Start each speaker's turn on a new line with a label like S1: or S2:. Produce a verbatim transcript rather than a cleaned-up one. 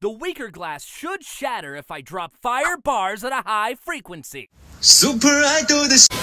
S1: The weaker glass should shatter if I drop fire bars at a high frequency.
S2: Super Idol です。